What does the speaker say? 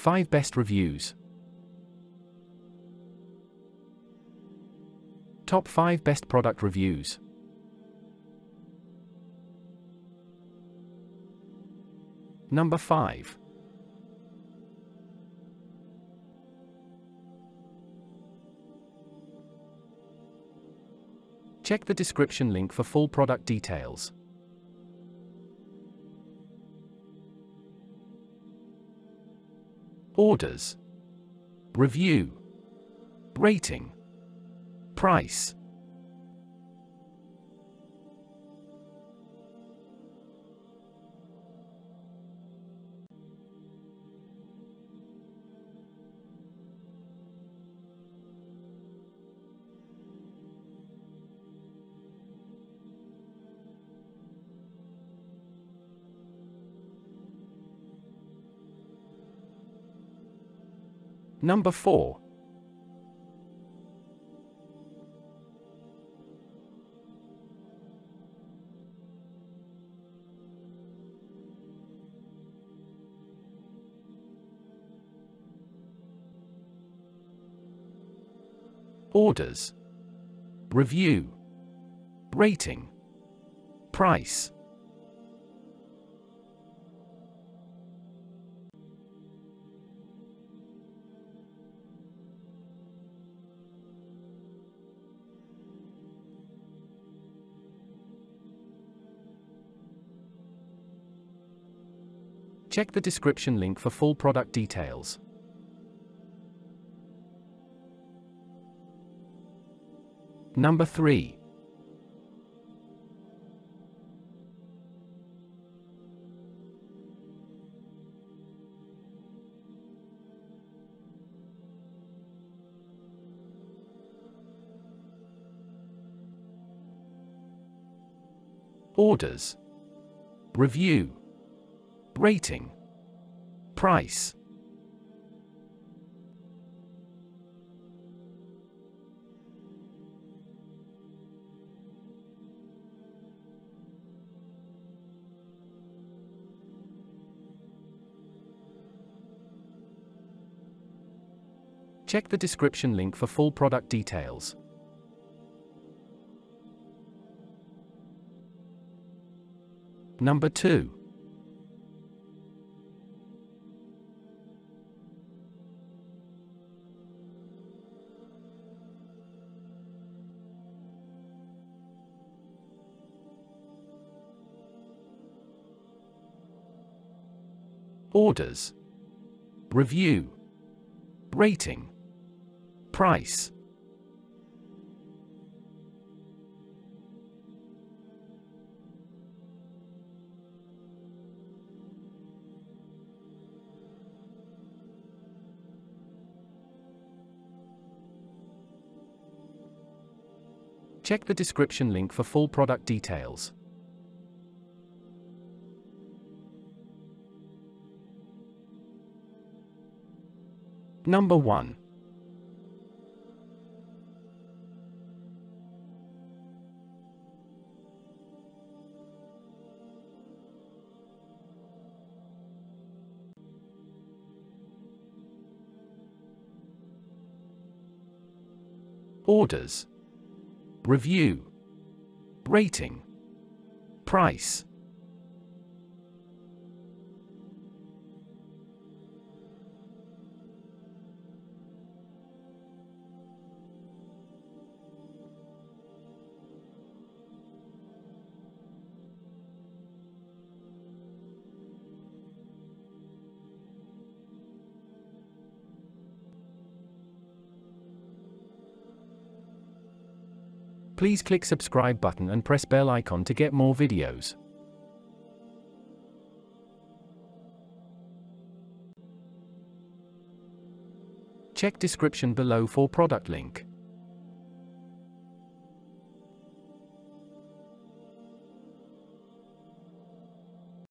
5 best reviews. Top 5 best product reviews. Number 5. Check the description link for full product details. Orders, review, rating, price. Number 4. Orders, review, rating, price. Check the description link for full product details. Number 3. Orders, review, rating, price. Check the description link for full product details. Number 2. Orders, review, rating, price. Check the description link for full product details. Number 1. Orders, review, rating, price. Please click subscribe button and press bell icon to get more videos. Check description below for product link.